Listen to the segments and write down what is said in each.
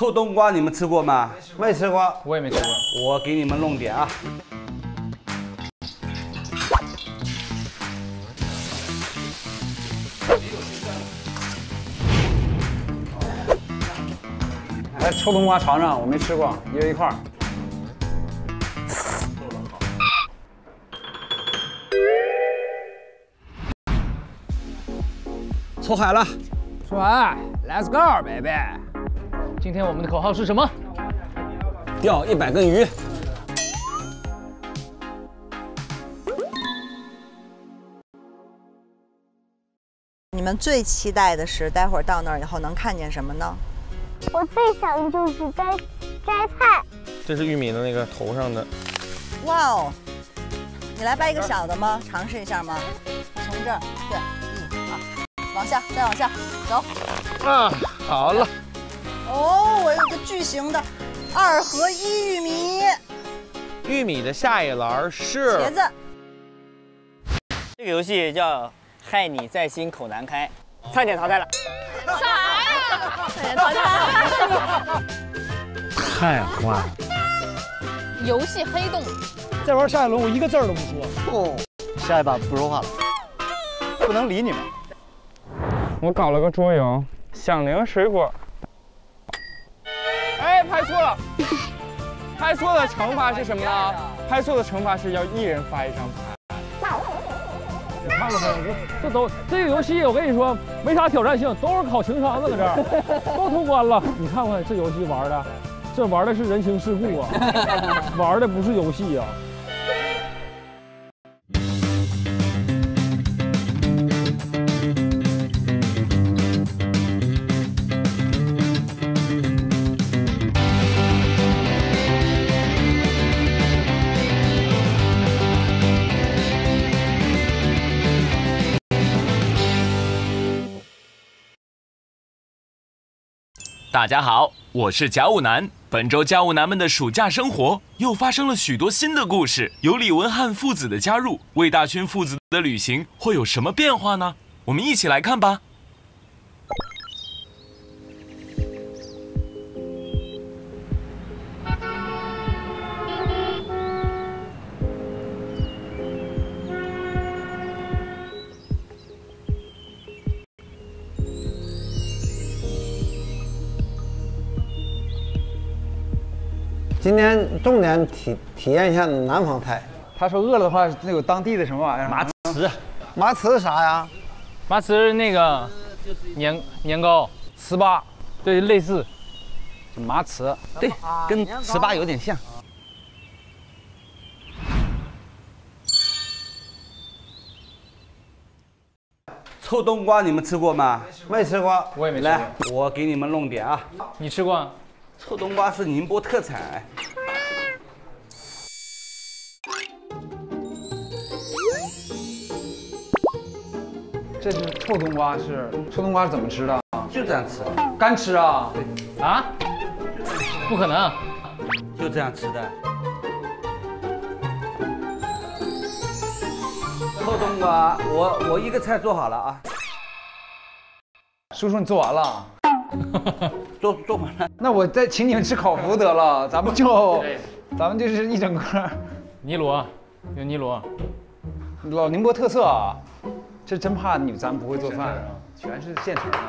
臭冬瓜你们吃过吗？ 没吃过， 我也没吃过。 我给你们弄点啊。 来，臭冬瓜尝尝，我没吃过，一人一块儿。 出海了， 出海 ，Let's go baby！ 今天我们的口号是什么？ 钓100根鱼。 你们最期待的是待会儿到那儿以后能看见什么呢？ 我最想的就是摘菜。 这是玉米的那个头上的。 哇哦！你来掰一个小的吗？尝试一下吗？从这儿，对，1、2，往下，再往下，走。 啊，好了。 哦，我有个巨型的2合1玉米。 玉米的下一栏是茄子。 这个游戏叫“害你在心口难开”，差点淘汰了。 啥呀？差点淘汰。 太坏了！ 游戏黑洞。 再玩下一轮，我一个字儿都不说。 哦，下一把不说话了，不能理你们。 我搞了个桌游，响铃水果。哎，拍错了！拍错的惩罚是什么呢？拍错的惩罚是要1人发1张牌。 你看看这个游戏，我跟你说没啥挑战性，都是考情商的，搁这儿都通关了。你看看这游戏玩的，这玩的是人情世故啊，玩的不是游戏啊。 大家好，我是家务男。本周家务男们的暑假生活又发生了许多新的故事，有李文翰父子的加入，魏大勋父子的旅行会有什么变化呢？我们一起来看吧。 今天重点体验一下南方菜。他说饿了的话，那有当地的什么玩意儿？ 麻糍。 麻糍啥呀？ 麻糍那个年糕，糍粑，对，类似。 麻糍， 对，跟糍粑有点像。臭冬瓜你们吃过吗？ 没吃过， 我也没吃过。 来，我给你们弄点啊。 你吃过？ 臭冬瓜是宁波特产。 这是臭冬瓜，臭冬瓜是怎么吃的？ 就这样吃， 干吃啊？ 对。 啊？不可能， 就这样吃的。臭冬瓜，我一个菜做好了啊。 叔叔，你做完了？ 做完了。 那我再请你们吃烤麸得了，咱们就是一整个。 尼罗，有尼罗， 老宁波特色啊。这真怕咱不会做饭啊，全是现成的。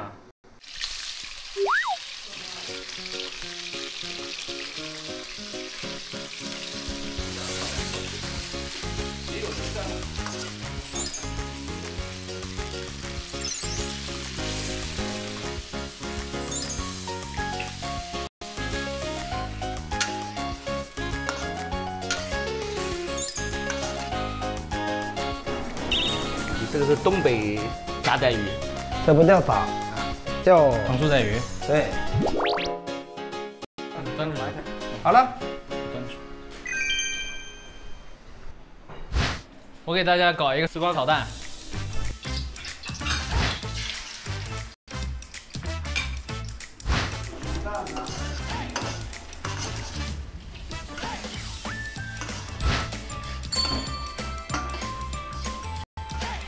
这个是东北夹带鱼， 这不叫打，叫糖醋带鱼。 对。 端出来。 好了。 端出。我给大家搞一个丝瓜烤蛋。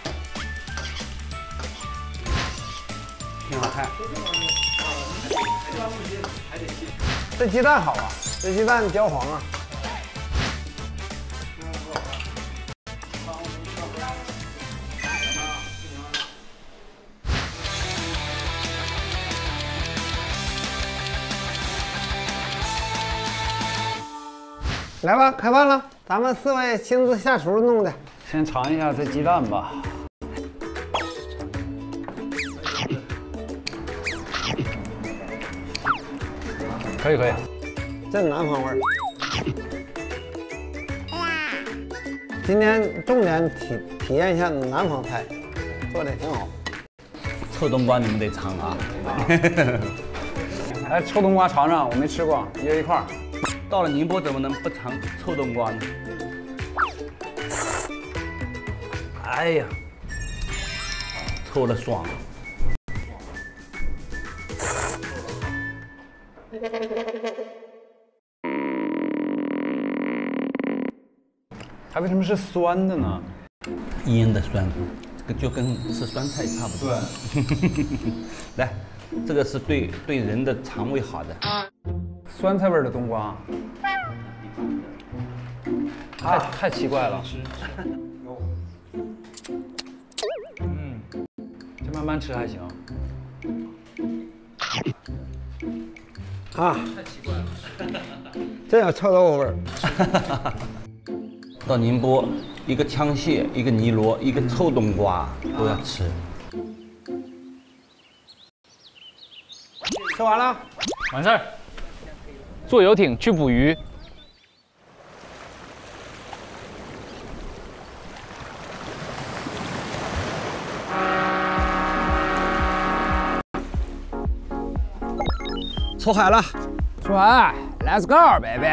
挺好看。 这鸡蛋好啊，这鸡蛋焦黄啊。来吧，开饭了，咱们4位亲自下厨弄的。 先尝一下这鸡蛋吧。可以， 这是南方味儿。今天重点体验一下南方菜，做的挺好。 臭冬瓜你们得尝啊！ 来，臭冬瓜尝尝，我没吃过，约一块儿。 到了宁波怎么能不尝臭冬瓜呢？哎呀，臭的爽！ 它为什么是酸的呢？ 腌的酸，这个就跟吃酸菜差不多。对，来，这个是对人的肠胃好的。 酸菜味的冬瓜，太奇怪了。这慢慢吃还行。 啊，太奇怪了，真有臭豆腐味儿。 到宁波，一个枪蟹，一个泥螺，一个臭冬瓜都要吃。 吃完了， 完事儿。坐游艇去捕鱼。 出海了， 出海 ，Let's go baby。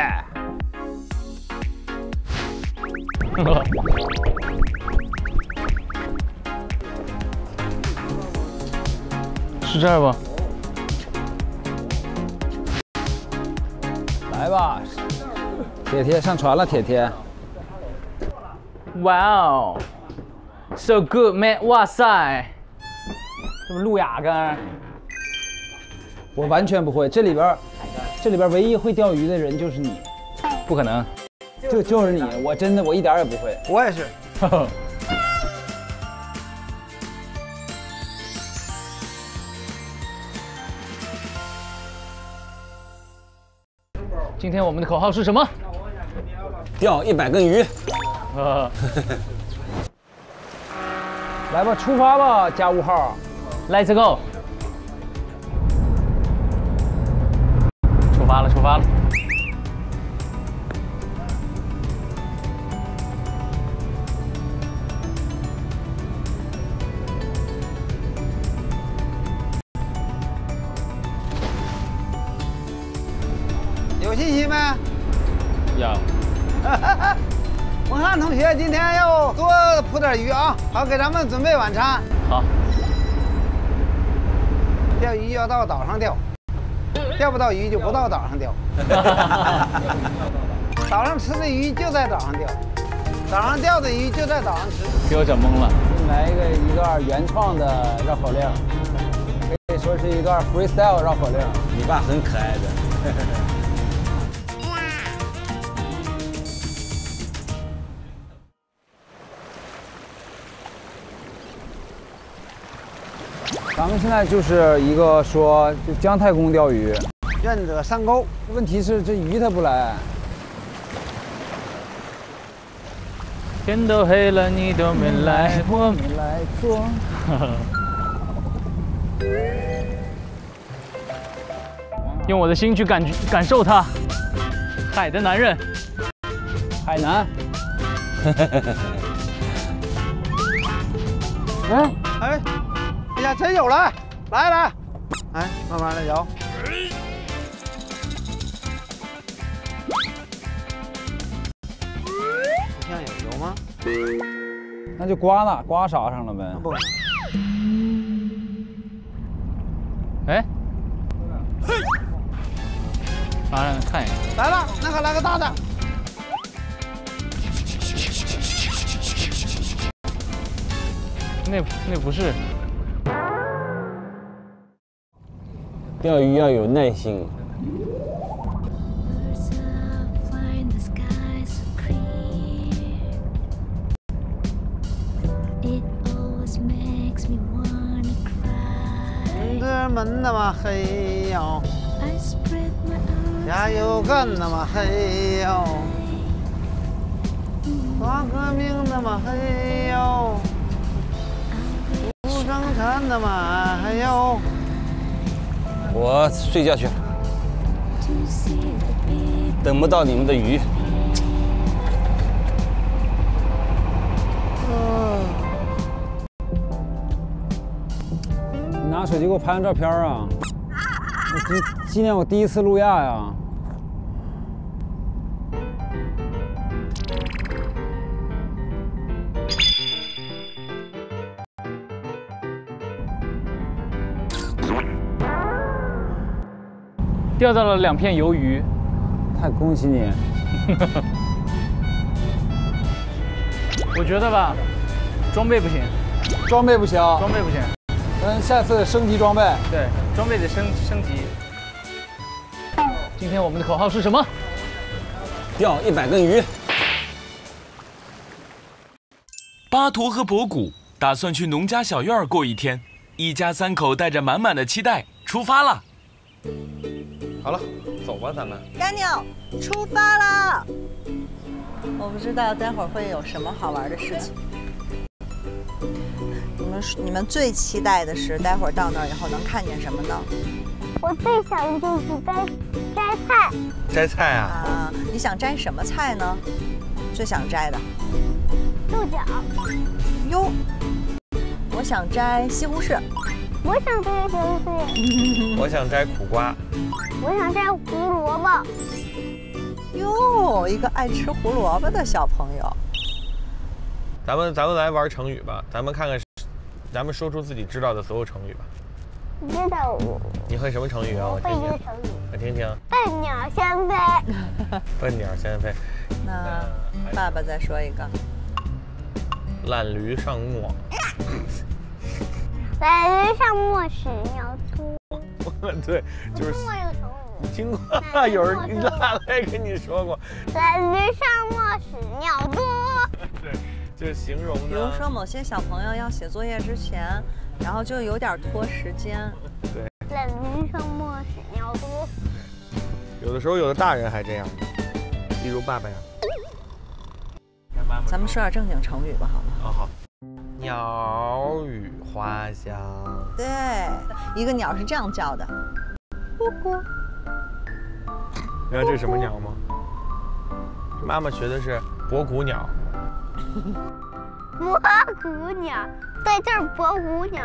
是这儿吧？ 来吧，铁铁上船了，铁铁。 哇哦 ，so good man！ 哇塞，这不路亚竿？ 我完全不会，这里边唯一会钓鱼的人就是你。 不可能， 就是你，我真的我一点也不会。 我也是。 今天我们的口号是什么？ 钓100根鱼。 来吧，出发吧，加5号 ，Let's go！ 出发了，出发了。 有信心没？ 有。 文翰同学今天要多捕点鱼啊，好给咱们准备晚餐。 好。 钓鱼要到岛上钓，钓不到鱼就不到岛上钓。岛上吃的鱼就在岛上钓，岛上钓的鱼就在岛上吃。 给我整懵了。 来一段原创的绕口令，可以说是一段 freestyle 绕口令。 你爸很可爱的。 咱们现在就是一个说，就姜太公钓鱼， 愿者上钩。 问题是这鱼它不来。 天都黑了，你都没来，我没来做。 用我的心去感受它，海的男人， 海南。 哎，哎呀，真有了！来，哎，慢慢的摇。这样有吗？ 那就刮痧上了呗。 不。 哎。让人看一眼。 来了，来个大的。 那不是。 钓鱼要有耐心。天门那么黑哟，家有个那么黑哟，花革命那么黑哟，不生产那么黑哟。我睡觉去了，等不到你们的鱼。 拿手机给我拍张照片啊！今年我第一次路亚呀。 钓到了2片鱿鱼， 太恭喜你！ 我觉得吧，装备不行， 装备不行， 装备不行。 下次升级装备。 对，装备得升级。今天我们的口号是什么？ 钓100根鱼。 巴图和博古打算去农家小院过一天，一家3口带着满满的期待出发了。 好了，走吧，咱们。 干鸟，出发了！我不知道待会儿会有什么好玩的事情。你们最期待的是待会儿到那儿以后能看见什么呢？ 我最想就是摘菜。 摘菜啊？ 啊，你想摘什么菜呢？最想摘的？ 豆角。 哟，我想摘西红柿。 我想摘西红柿。 我想摘苦瓜。 我想摘胡萝卜。 哟，一个爱吃胡萝卜的小朋友。 咱们来玩成语吧，咱们看看，咱们说出自己知道的所有成语吧。 知道我。 你会什么成语啊？ 我会一个成语。 我听听。 笨鸟先飞。 笨鸟先飞。 那爸爸再说一个。 懒驴上磨。 懒驴上磨屎尿多。 对，就是。 听过这个成语？ 听过，有人拉来跟你说过。 懒驴上磨屎尿多。 对，就是形容的。 比如说某些小朋友要写作业之前，然后就有点拖时间。 对。 懒驴上磨屎尿多。 有的时候，有的大人还这样，例如爸爸呀。 咱们说点正经成语吧，好吗？ 哦，好。鸟语花香。 对，一个鸟是这样叫的，咕咕。 你知道这是什么鸟吗？妈妈学的是博古鸟。 博古鸟，对，这是博古鸟。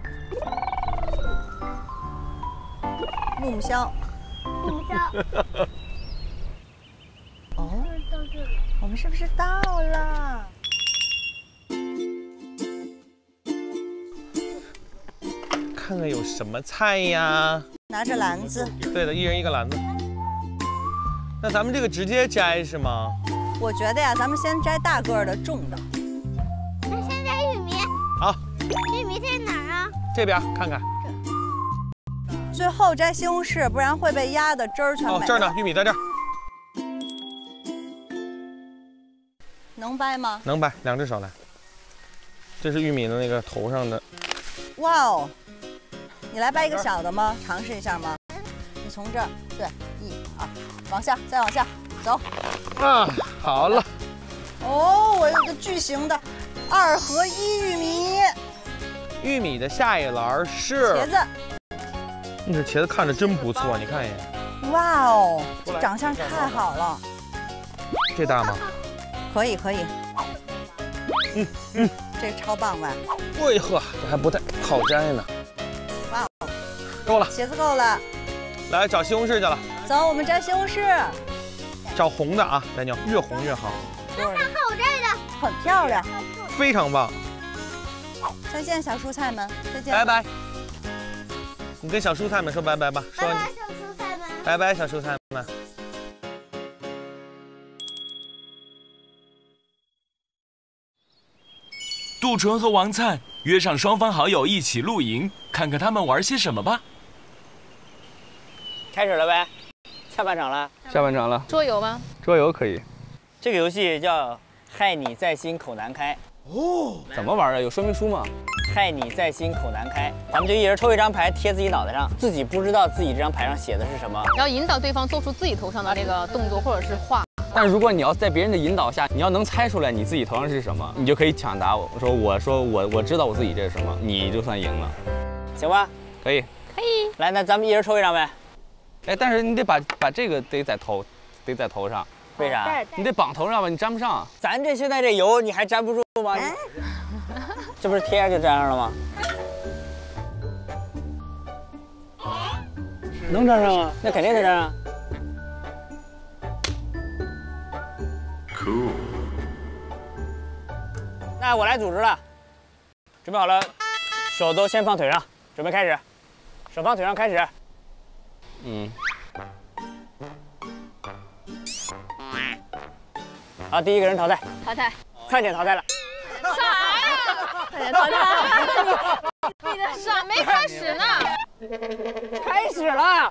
木木枭。 木木枭。 哦，我们是不是到了？ 看看有什么菜呀？ 拿着篮子。 对的，一人一个篮子。那咱们这个直接摘是吗？ 我觉得呀，咱们先摘大个的重的。 那先摘玉米。 好。 玉米在哪儿啊？ 这边看看。 最后摘西红柿，不然会被压的汁儿全没了。 哦，这儿呢，玉米在这儿。 能掰吗？ 能掰，2只手来。这是玉米的那个头上的。 哇哦！你来掰一个小的吗？尝试一下吗？你从这儿，对，1、2，往下，再往下，走。 啊，好了。 哦，我有个巨型的2合1玉米。 玉米的下一栏是茄子。 这茄子看着真不错，你看一眼。 哇哦，这长相太好了。 这大吗？ 可以。这超棒吧？ 哎呵，这还不太好摘呢。 哇哦， 够了， 茄子够了。 来找西红柿去了。 走，我们摘西红柿。 找红的啊，白妞，越红越好。 那看我摘的， 很漂亮， 非常棒。 再见，小蔬菜们，再见， 拜拜。你跟小蔬菜们说拜拜吧，说拜拜，小蔬菜们。 拜拜，小蔬菜们。 杜淳和王灿约上双方好友一起露营，看看他们玩些什么吧。 开始了呗，下半场了。 下半场了， 桌游吗？ 桌游可以。 这个游戏叫“害你在心口难开”。 哦，怎么玩啊？有说明书吗？ 害你在心口难开，咱们就一人抽一张牌贴自己脑袋上，自己不知道自己这张牌上写的是什么， 然后引导对方做出自己头上的那个动作或者是画。 但如果你要在别人的引导下，你要能猜出来你自己头上是什么，你就可以抢答。我知道我自己这是什么，你就算赢了， 行吧？ 可以。 可以。 来，那咱们一人抽一张呗。 哎，但是你得把这个得在头上。 为啥？ 你得绑头上吧，你粘不上。 咱这现在这油你还粘不住吗？这不是贴上就粘上了吗？ 能粘上啊？ 那肯定得粘上。 Cool。 那我来组织了，准备好了，手都先放腿上，准备开始，手放腿上开始。 嗯。 好，第一个人淘汰。 淘汰。 灿姐淘汰了。 啥呀？灿姐淘汰。你的啥没开始呢？ 开始了。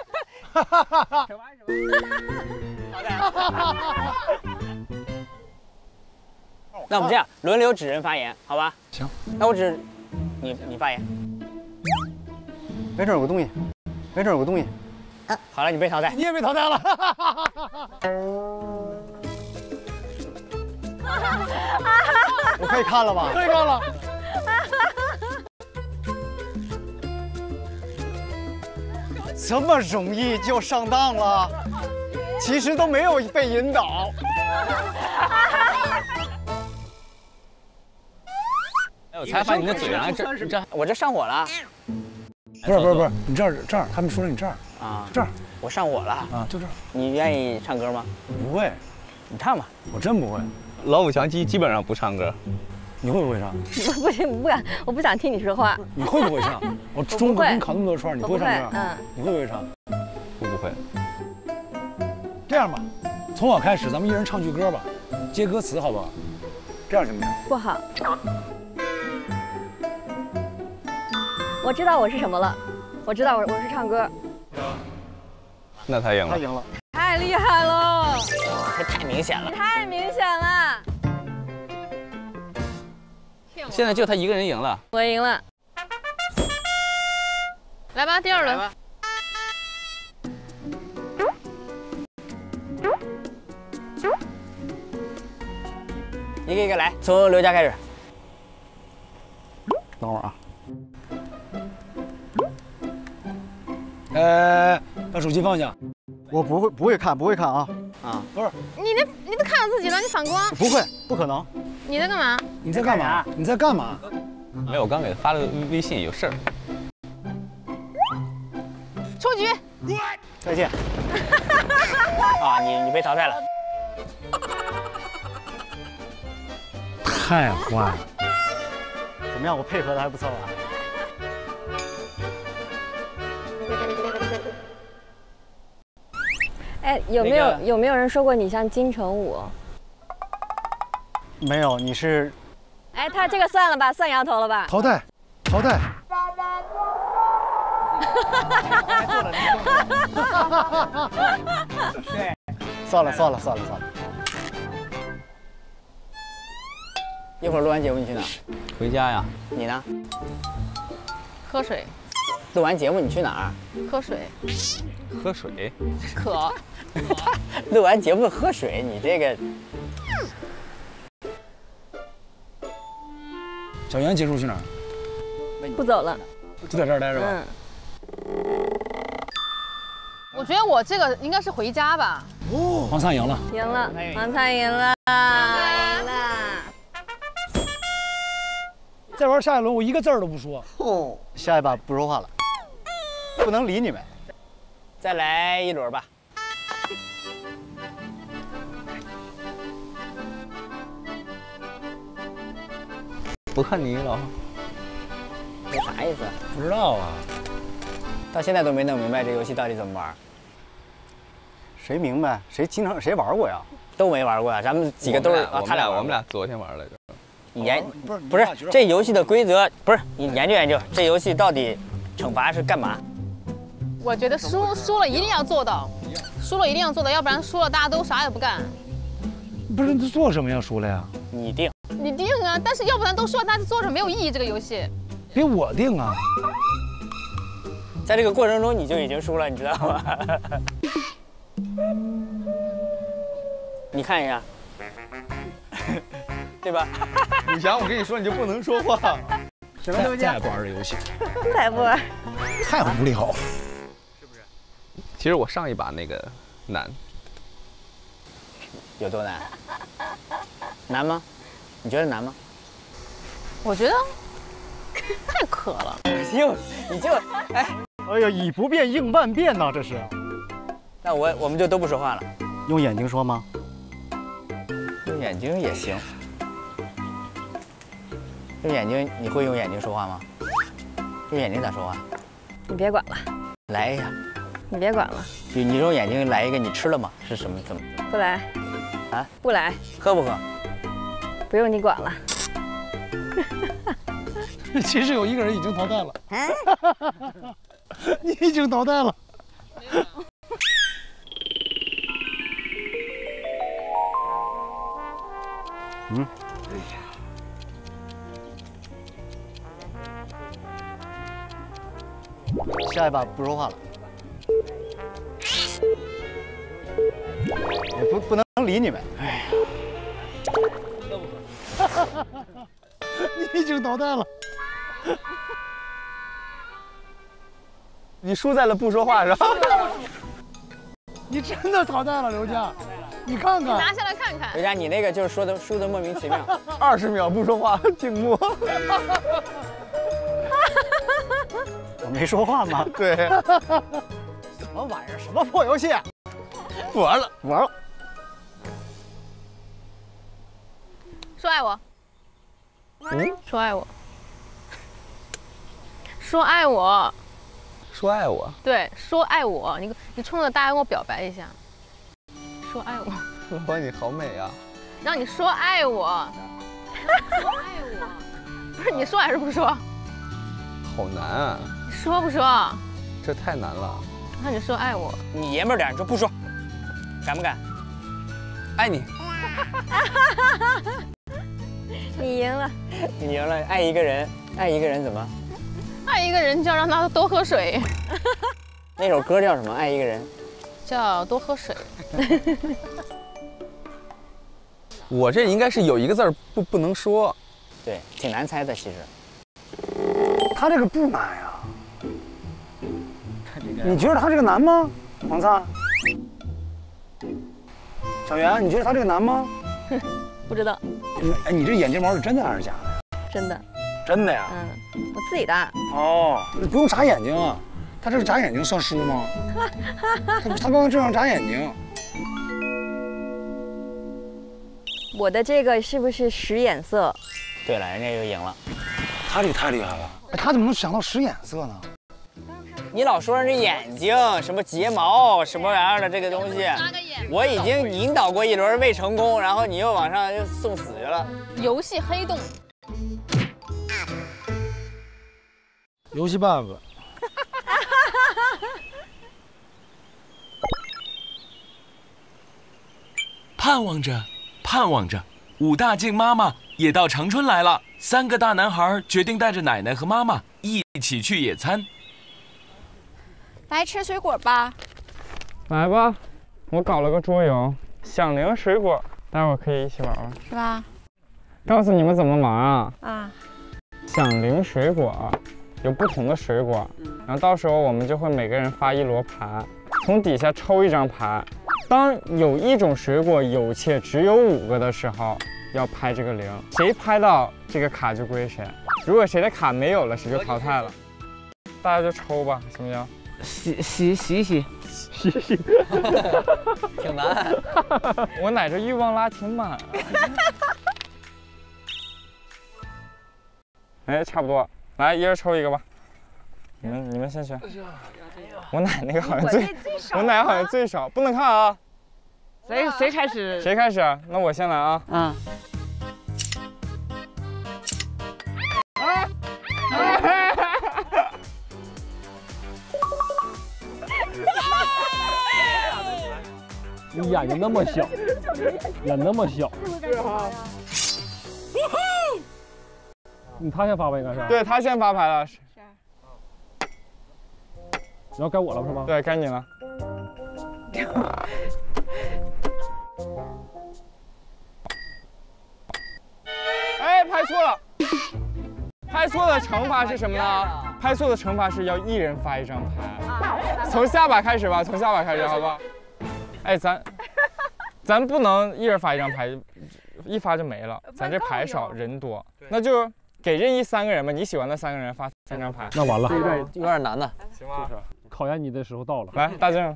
那我们这样轮流指人发言，好吧？ 行。 那我指你发言。 没准有个东西，没准有个东西。 好了，你被淘汰。 你也被淘汰了。我可以看了吧？可以看了。这么容易就上当了？其实都没有被引导。 哎，我才发现你的嘴上这， 我这上火了。 不是，你这儿，他们说你这儿啊， 这儿， 我上火了啊，就这儿。 你愿意唱歌吗？ 不会， 你唱吧。 我真不会。 老五强基本上不唱歌， 你会不会唱？ 不行，不敢，我不想听你说话。 你会不会唱？我中午给你烤那么多串，你不会唱歌？ 嗯， 你会不会唱？ 我不会。 这样吧，从我开始，咱们一人唱句歌吧，接歌词好不好？这样行不行？ 不好。我知道我是什么了，我知道我是唱歌。 那他赢了。 他赢了。 太厉害了！ 这太明显了。 太明显了。 现在就他一个人赢了。 我赢了。 来吧，第二轮。 一个一个来，从刘佳开始。 等会儿啊。把手机放下。我不会看啊。 啊， 不是。 你都看到自己了，你反光。 不会，不可能。 你在干嘛？ 你在干嘛？你在干嘛？ 没有，我刚给他发了微信，有事儿。 出局。 再见。 啊，你被淘汰了。 太坏了。怎么样？我配合的还不错吧？ 哎，有没有人说过你像金城武？ 没有，你是。 哎，他这个算了吧，算摇头了吧？ 淘汰。 对， 算了。 一会儿录完节目你去哪？ 回家呀。 你呢？ 喝水。 录完节目你去哪儿？ 喝水。 喝水。 渴。 录完节目喝水，你这个。 小袁结束去哪儿？ 不走了。 就在这儿待着吧。 嗯。 我觉得我这个应该是回家吧。 哦，黄灿赢了。 赢了，黄灿赢了，赢了。 再玩下一轮，我一个字儿都不说。哦，下一把不说话了，不能理你们。 再来一轮吧。 不看你了。 这啥意思？ 不知道啊， 到现在都没弄明白这游戏到底怎么玩。 谁明白？谁玩过呀？ 都没玩过呀，咱们几个都是啊， 我们俩昨天玩来着。 你不是这游戏的规则，不是你研究研究这游戏到底惩罚是干嘛？ 我觉得输了一定要做到，输了一定要做到，要不然输了大家都啥也不干。 不是做什么呀？输了呀？ 你定。 你定啊，但是要不然都说大家做着没有意义，这个游戏。 别我定啊！ 在这个过程中你就已经输了，你知道吗？你看一下，对吧？ 武强，我跟你说，你就不能说话。 什么东西？ 再也不玩这游戏， 再不玩， 太无聊。 是不是？其实我上一把那个难， 有多难？难吗？你觉得难吗？ 我觉得太渴了。 你就哎呀，以不变应万变呐，这是。 那我们就都不说话了。 用眼睛说吗？ 用眼睛也行。用眼睛，你会用眼睛说话吗？用眼睛咋说话？ 你别管了， 来一下。 你别管了。 你用眼睛来一个，你吃了吗？是什么？怎么？ 不来。 啊？ 不来。 喝不喝？ 不用你管了。 其实有一个人已经淘汰了。你已经淘汰了。嗯。下一把不说话了。也不能理你们。哎呀。你已经淘汰了。 你输在了不说话是吧？ 你真的淘汰了，刘佳，你看看， 拿下来看看。 刘佳，你那个就是输的莫名其妙。 20秒不说话，静默。 我没说话吗？ 对。 什么玩意儿？什么破游戏？ 不玩了， 不玩了。 说爱我。说爱我。说爱我。 说爱我。 对，说爱我，你冲着大家跟我表白一下。说爱我。 老板你好美啊！ 让你说爱我。说爱我。不是你说还是不说？ 好难啊！ 你说不说？ 这太难了。 那你说爱我。 你爷们儿点，你说不说，敢不敢？ 爱你。 你赢了。 你赢了。爱一个人怎么？ 爱一个人就要让他多喝水。 那首歌叫什么？爱一个人。 叫多喝水。 我这应该是有一个字儿不能说。 对，挺难猜的其实。 他这个不难呀。你觉得他这个难吗？王灿。小袁，你觉得他这个难吗？ 不知道。 哎，你这眼睫毛是真的还是假的呀？ 真的。 真的呀？ 我自己的。 哦，你不用眨眼睛啊。他这个眨眼睛算输吗？他刚刚这样眨眼睛。 我的这个是不是使眼色？ 对了，人家又赢了。 他这个太厉害了，他怎么能想到使眼色呢？ 你老说人家眼睛什么睫毛什么玩意儿的这个东西，我已经引导过一轮未成功，然后你又往上又送死去了。 游戏黑洞。 游戏办法。 盼望着，盼望着，武大靖妈妈也到长春来了。3个大男孩决定带着奶奶和妈妈一起去野餐。 来吃水果吧。 来吧，我搞了个桌游，响铃水果，待会儿可以一起玩玩， 是吧？ 告诉你们怎么玩啊？ 啊。 响铃水果有不同的水果，然后到时候我们就会每个人发1摞牌，从底下抽一张牌。当有一种水果有且只有5个的时候，要拍这个铃，谁拍到这个卡就归谁。如果谁的卡没有了，谁就淘汰了。大家就抽吧，行不行？ 洗，挺难。 我奶这欲望拉挺满。哎，差不多，来一人抽一个吧。你们先选。我奶那个好像我奶好像最少，不能看啊。 谁开始？ 谁开始？那我先来啊。 嗯。 眼睛那么小，眼那么小。 对哈。 他先发吧，应该是。 对他先发牌了。 然后该我了是吗？ 对，该你了。哎，拍错了。拍错的惩罚是什么呢？拍错的惩罚是要一人发一张牌，从下把开始吧，从下把开始，好不好？哎，咱不能一人发一张牌，一发就没了。咱这牌少人多，那就给任意3个人吧，你喜欢的3个人发3张牌。 那完了， 有点难的， 行吧？ 考验你的时候到了。 来，大正，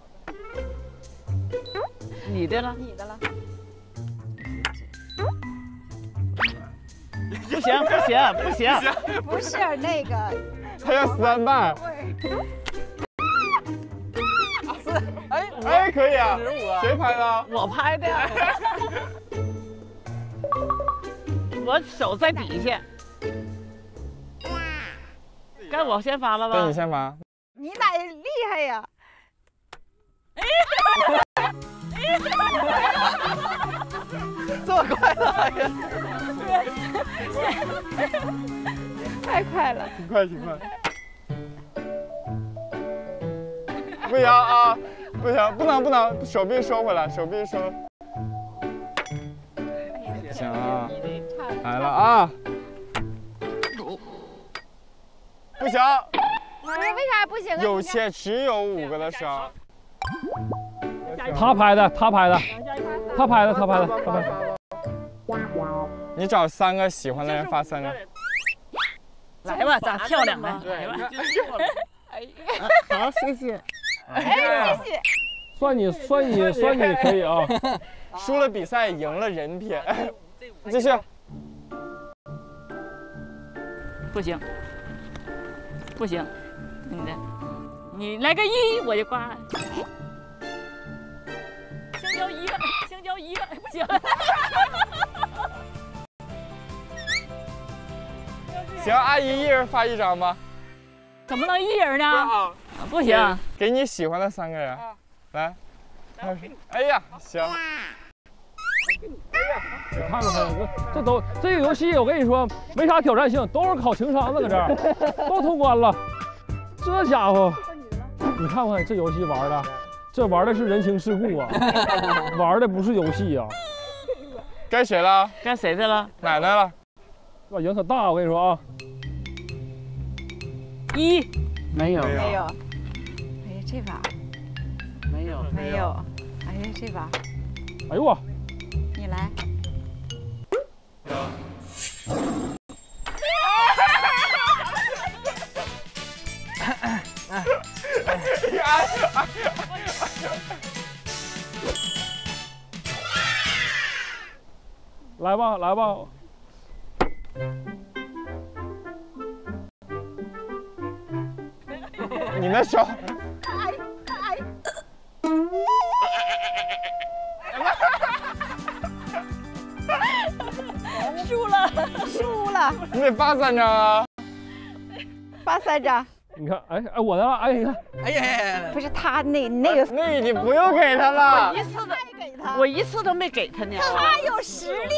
你的呢？ 你的了。 不行不行不行， 不是那个， 他要3半。哎，可以啊，谁拍的？ 我拍的。我手在底下。该我先发了吧？ 对，你先发。 你俩厉害呀！ 这么快的？ 太快了， 挺快挺快。不行啊，不行，不能，手臂收回来，手臂收。行啊，来了啊！不行。 不是，为啥不行啊？ 有些只有5个的伤。 他拍的，他拍的，他拍的，他拍的，他拍的。 你找3个喜欢的人发3张。 来吧，咋漂亮呢？来吧。 好，谢谢。 哎，谢谢。 算你可以啊。 输了比赛，赢了人品。继续。 不行，不行，你来个1，我就挂了。香蕉1个，香蕉1个，不行。 行，阿姨一人发1张吧。 怎么能1人呢？不行， 给你喜欢的3个人，来。哎呀，行。 你看看这个游戏，我跟你说没啥挑战性，都是考情商的，搁这儿都通关了。这家伙，你看看这游戏玩的，这玩的是人情世故啊，玩的不是游戏啊。 该谁了？ 该谁的了？ 奶奶了。 哇，赢可大，我跟你说啊。 1， 没有。 哎呀，这把没有。 哎呀，这把。 哎呦我。 你来。 来吧，来吧。 你那手。 输了。 你得发3张啊。 发3张。 你看，哎，我的了，哎，你看， 哎呀， 不是他那个， 那你不用给他了。 我一次都没给他呢。 他有实力。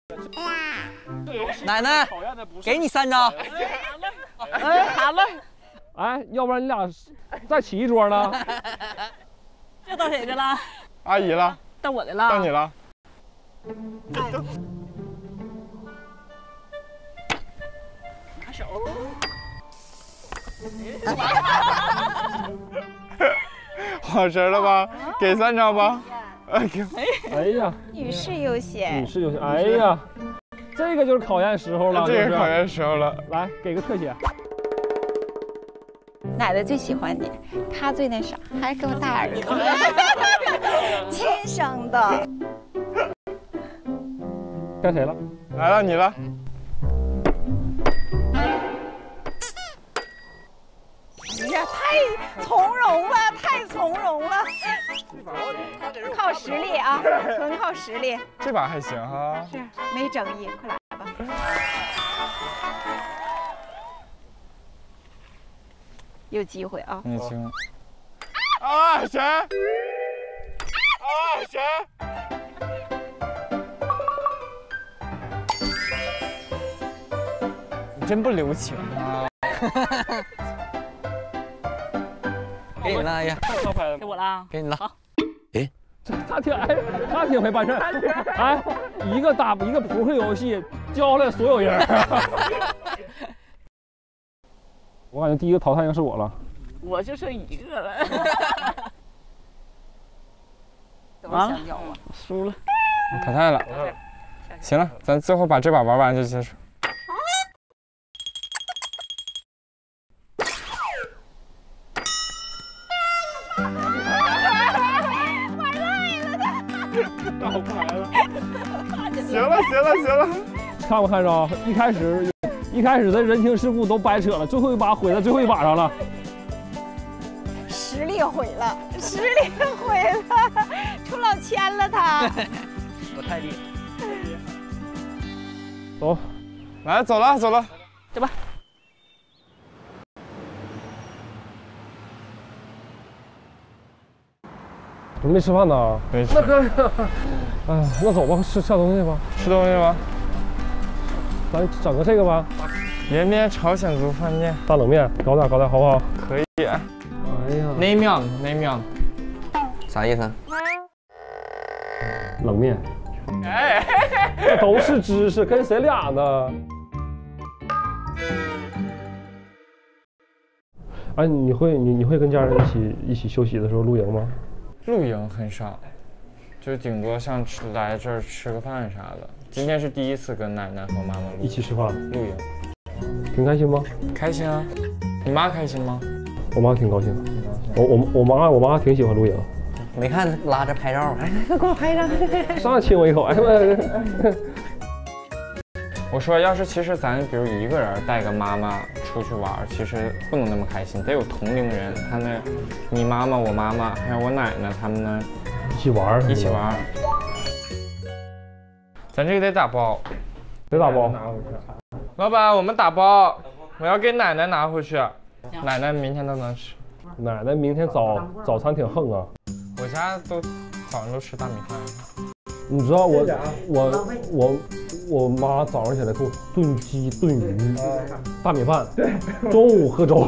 奶奶，给你3张。 好了。 哎，要不然你俩再起一桌呢？ 这到谁的了？ 阿姨了。 到我的了。 到你了。 拿手。 好神了吧？给3张吧。 哎呀， 女士优先。 女士优先。哎呀，这个就是考验时候了。 这个考验时候了。 来，给个特写。 奶奶最喜欢你，她最那啥，还给我大儿子，亲生的。 该谁了？ 来了，你了。 哎呀，太从容了，太从容了。靠实力啊，纯靠实力。 这把还行哈。 是，没争议，快来吧。有机会啊！ 你行。啊，谁？啊！ 行。你真不留情啊！ 给你了呀， 套牌了， 给我了， 给你了。 好。 哎， 他挺会办事。哎，一个扑克游戏教了所有人。我感觉第一个淘汰应该是我了。 我就剩一个了。 完了， 输了。 淘汰了。行了，咱最后把这把玩完就结束。 倒牌了。 行了， 看没看着？一开始的人情世故都白扯了，最后一把毁在最后一把上了。 实力毁了，出老千了他。 我太厉害。 走， 来，走了。 走吧。 我没吃饭呢。 没吃。 那可以。哎，那走吧，吃东西吧。 吃东西吧。 咱整个这个吧。 延边朝鲜族饭店。 大冷面，搞点，好不好？ 可以。哎呀， 内面。 啥意思？ 冷面。 哎， 这都是知识，跟谁俩呢？哎，你会跟家人一起休息的时候露营吗？ 露营很少，就顶多像来这儿吃个饭啥的。今天是第一次跟奶奶和妈妈一起吃饭露营， 挺开心吗？ 开心啊！你妈开心吗？ 我妈挺高兴的。我妈挺喜欢露营。 没看拉着拍照，哎，给我拍张。 上来亲我一口，哎我说，要是其实咱比如一个人带个妈妈出去玩，其实不能那么开心，得有同龄人。他那，你妈妈、我妈妈还有我奶奶他们呢， 一起玩。 咱这个得打包， 得打包。 老板，我们打包，我要给奶奶拿回去，奶奶明天都能吃。 奶奶明天早餐挺横啊。 我家都早上都吃大米饭。 你知道我妈早上起来给我炖鸡、炖鱼、大米饭，中午喝粥。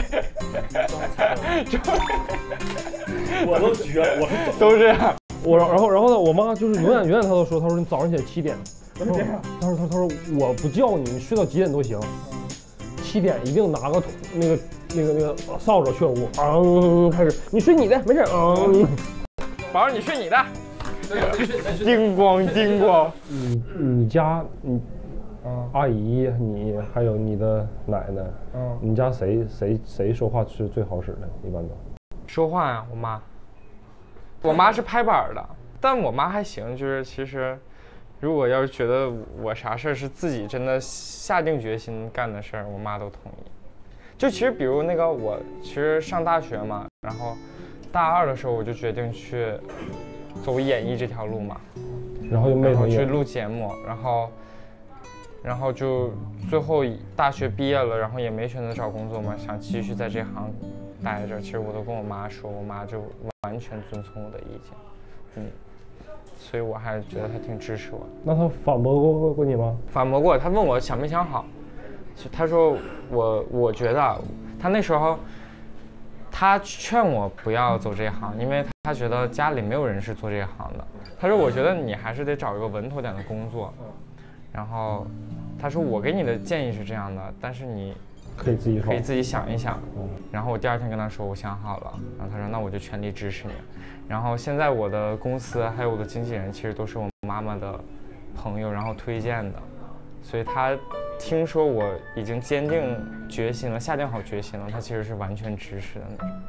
我都绝了，我都这样。 然后呢，我妈就是永远她都说，她说你早上起来7点，她说我不叫你，你睡到几点都行，7点一定拿个那个扫帚去屋，开始你睡你的，没事， 宝儿你睡你的。叮咣。 你家阿姨，你还有你的奶奶，你家谁说话是最好使的？一般都说话呀，我妈是拍板的，但我妈还行，就是其实如果要是觉得我啥事儿是自己真的下定决心干的事儿，我妈都同意。就其实比如那个我其实上大学嘛，然后大2的时候我就决定去走演艺这条路嘛， 然后去录节目，然后就最后大学毕业了，然后也没选择找工作嘛，想继续在这行待着。其实我都跟我妈说，我妈就完全遵从我的意见，所以我还觉得她挺支持我。 那她反驳过你吗？ 反驳过，她问我想没想好，她说我觉得她那时候。他劝我不要走这一行，因为他觉得家里没有人是做这一行的。他说：“我觉得你还是得找一个稳妥点的工作。”然后他说：“我给你的建议是这样的，但是你可以自己想一想。”然后我第2天跟他说：“我想好了。”然后他说：“那我就全力支持你。”然后现在我的公司还有我的经纪人，其实都是我妈妈的朋友，然后推荐的，所以他听说我已经坚定决心了，下定好决心了，他其实是完全支持的那种。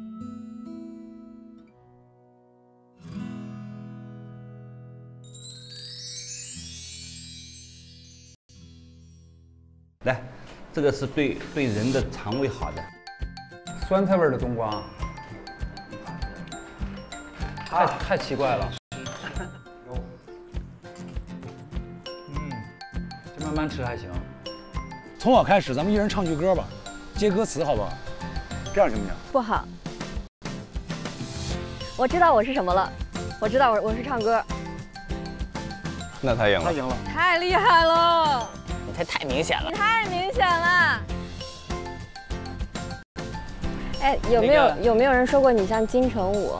来，这个是对人的肠胃好的， 酸菜味的冬瓜，太奇怪了。这慢慢吃还行。从我开始，咱们一人唱句歌吧，接歌词好不好？这样行不行？ 不好。我知道我是什么了， 我知道我是唱歌。 那他赢了。 他赢了。 太厉害了！ 你这太明显了。 太明显了。哎，有没有人说过你像金城武？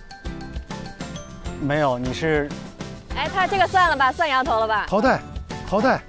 没有，你是。 哎，他这个算了吧，算摇头了吧？ 淘汰，淘汰。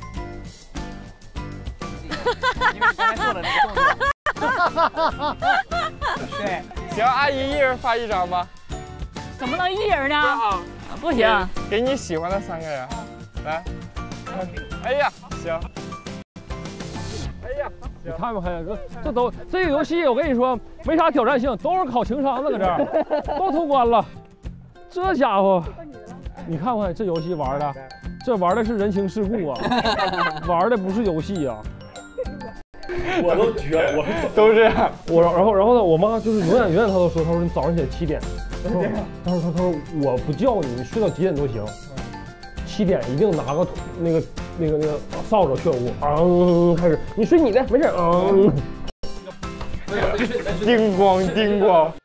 因为你刚才做了那个动作。 对，行，阿姨一人发一张吧。 怎么能一人呢？不行， 给你喜欢的3个人，来。哎呀，行。哎呀， 你看没看？这个游戏，我跟你说没啥挑战性，都是考情商的，搁这儿都通关了。这家伙，你看看这游戏玩的，这玩的是人情世故啊，玩的不是游戏啊。我都绝了，我都这样。 然后呢，我妈就是永远她都说，她说你早上起来7点，她说我不叫你，你睡到几点都行，7点一定拿个那个扫帚去屋，开始你睡你的，没事，叮咣叮咣。